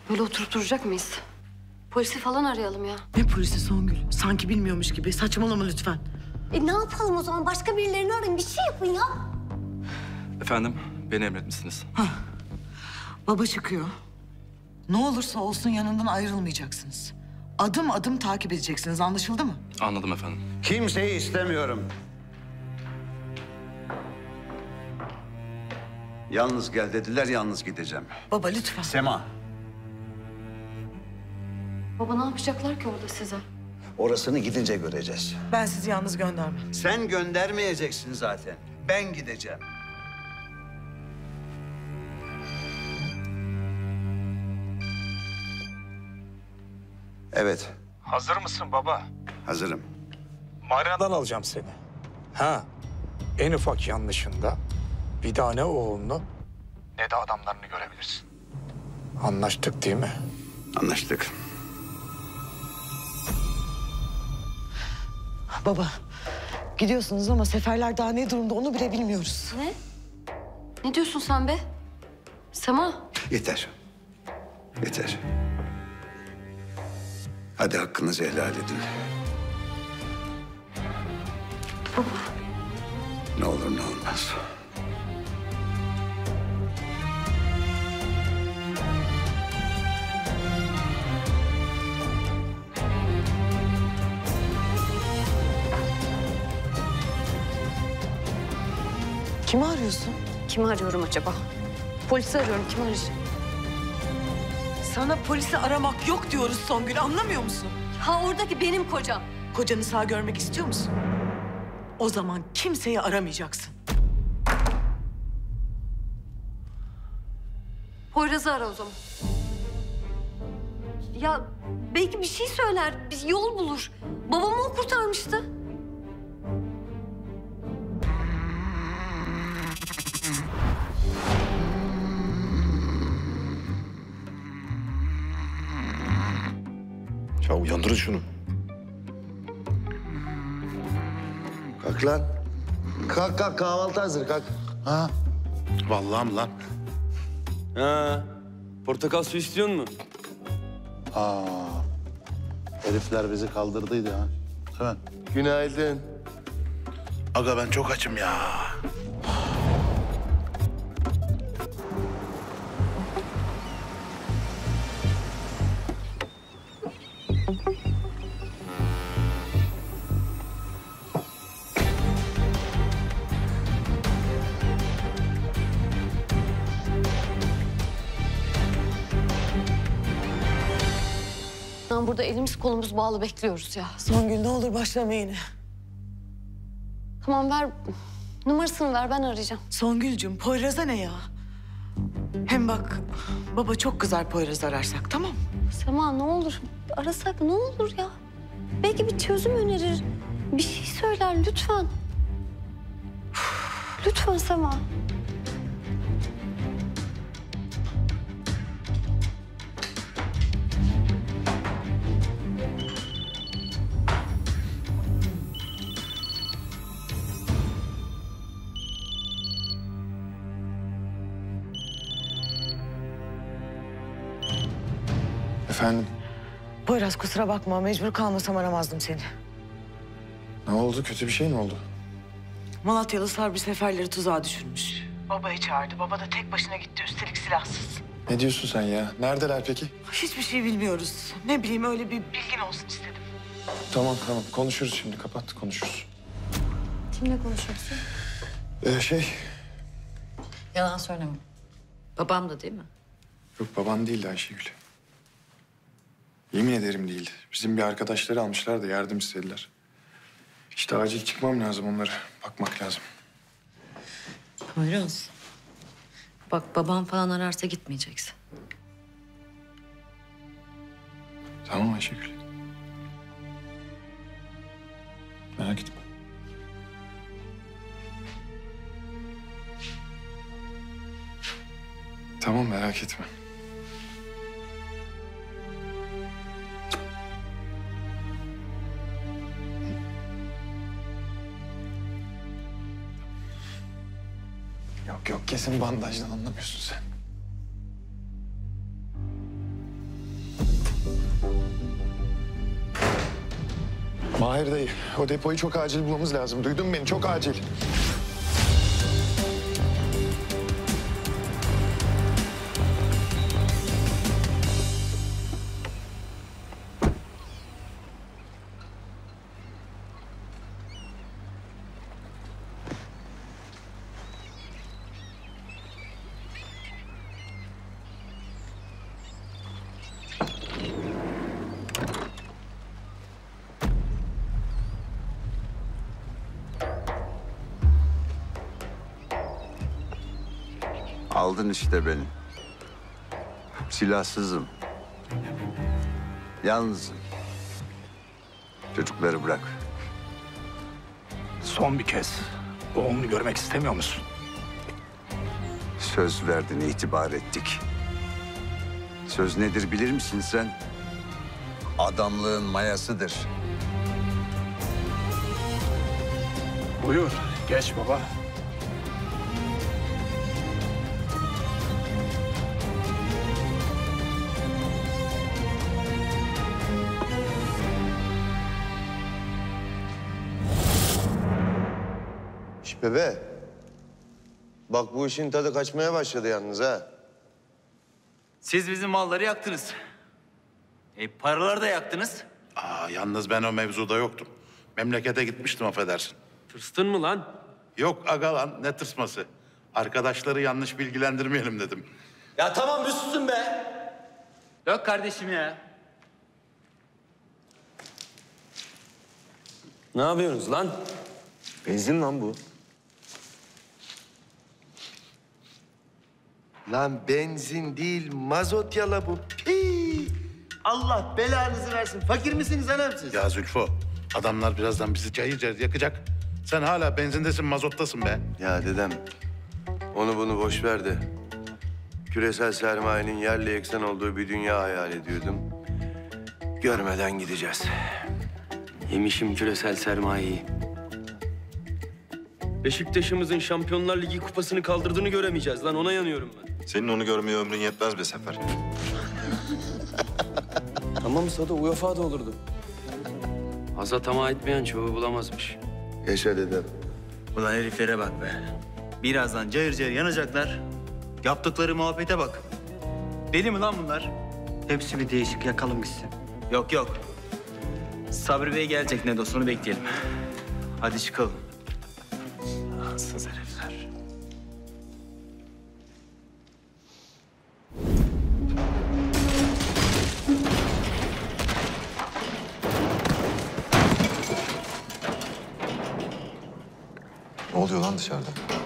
Böyle oturup duracak mıyız? Polisi falan arayalım ya. Ne polisi Songül? Sanki bilmiyormuş gibi. Saçmalama lütfen. Ne yapalım o zaman? Başka birilerini arayın. Bir şey yapın ya. Efendim, beni emretmişsiniz. Baba çıkıyor. Ne olursa olsun yanından ayrılmayacaksınız. Adım adım takip edeceksiniz. Anlaşıldı mı? Anladım efendim. Kimseyi istemiyorum. Yalnız gel dediler, yalnız gideceğim. Baba lütfen. Sema. Baba ne yapacaklar ki orada size? Orasını gidince göreceğiz. Ben sizi yalnız göndermem. Sen göndermeyeceksin zaten. Ben gideceğim. Evet, Hazır mısın baba? hazırım. Marina'dan alacağım seni. Ha, en ufak yanlışında bir daha ne oğlunu ne de adamlarını görebilirsin. Anlaştık değil mi? Anlaştık. Baba gidiyorsunuz ama seferler daha ne durumda onu bile bilmiyoruz. Ne? Ne diyorsun sen be? Sema. Yeter. Yeter. Hadi hakkınızı helal edin. Baba. Ne olur ne olmaz. Kimi arıyorsun? Kimi arıyorum acaba? Polisi arıyorum. Kimi arayacağım? Sana polisi aramak yok diyoruz Songül. Anlamıyor musun? Ha oradaki benim kocam. Kocanı sağ görmek istiyor musun? O zaman kimseyi aramayacaksın. Poyraz'ı ara o zaman. Ya belki bir şey söyler, bir yol bulur. Babamı o kurtarmıştı. Ya uyandırın şunu. Kalk lan. Kalk kalk, kahvaltı hazır, kalk. Ha? Vallahi mi lan? Ha, portakal suyu istiyor musun? Aa. Herifler bizi kaldırdıydı ha. Değil mi? Günaydın. Aga ben çok açım ya. Burada elimiz kolumuz bağlı bekliyoruz ya. Songül ne olur başlama yine. Tamam ver, numarasını ver ben arayacağım. Songülcüm Poyraz'a ne ya? Hem bak baba çok kızar Poyraz ararsak, tamam mı? Sema ne olur arasak ne olur ya. Belki bir çözüm önerir. Bir şey söyler lütfen. Lütfen Sema. Efendim, Poyraz kusura bakma, mecbur kalmasam aramazdım seni. ne oldu? Kötü bir şey mi oldu? Malatyalı Sarbi seferleri tuzağa düşürmüş. Babayı çağırdı. Baba da tek başına gitti, üstelik silahsız. Ne diyorsun sen ya? Neredeler peki? Hiçbir şey bilmiyoruz. Ne bileyim öyle bir bilgin olsun istedim. Tamam, konuşuruz şimdi. Kapat, konuşuruz. Kimle konuşuyorsun? Yalan söyleme. Babam da değil mi? Yok baban değildi Ayşegül. Yemin ederim değildi. Bizim bir arkadaşları almışlar da yardım istediler. İşte acil çıkmam lazım, onlara bakmak lazım. Poyraz. Bak babam falan ararsa gitmeyeceksin. Tamam Ayşegül. Merak etme. Tamam, merak etme. Yok kesin bandajdan, anlamıyorsun sen. Mahir dayı, o depoyu çok acil bulmamız lazım. Duydun mu beni? Çok acil. Aldın işte beni. Silahsızım. Yalnızım. Çocukları bırak. Son bir kez oğlunu görmek istemiyor musun? Söz verdin, itibar ettik. Söz nedir bilir misin sen? Adamlığın mayasıdır. Buyur, geç baba. Şş bebe. Bak bu işin tadı kaçmaya başladı yalnız ha. Siz bizim malları yaktınız. Paraları da yaktınız. Yalnız ben o mevzuda yoktum. Memlekete gitmiştim affedersin. Tırstın mı lan? Yok aga lan ne tırsması. Arkadaşları yanlış bilgilendirmeyelim dedim. Ya tamam bir susun be. Yok kardeşim ya. Ne yapıyorsunuz lan? Benzin lan bu. Lan benzin değil, mazot yala bu. Hii! Allah belanızı versin. Fakir misiniz anam siz? Ya Zülfo, adamlar birazdan bizi cayır cayır yakacak. Sen hala benzindesin, mazottasın be. Ya dedem, onu bunu boş ver de. Küresel sermayenin yerle yeksan olduğu bir dünya hayal ediyordum. Görmeden gideceğiz. Yemişim küresel sermayeyi. Beşiktaş'ımızın Şampiyonlar Ligi kupasını kaldırdığını göremeyeceğiz lan. Ona yanıyorum ben. Senin onu görmeye ömrün yetmez be Sefer. Tamam Sado, UEFA da olurdu. Aza tamah etmeyen çoğu bulamazmış. Yaşa dedem. Ulan heriflere bak be. Birazdan cayır cayır yanacaklar. Yaptıkları muhabbete bak. Deli mi lan bunlar? Hepsi bir değişik, yakalım gitsin. Yok yok. Sabri Bey gelecek, ne dostunu bekleyelim. Hadi çıkalım. Ansız herifler. Ne oluyor lan dışarıda?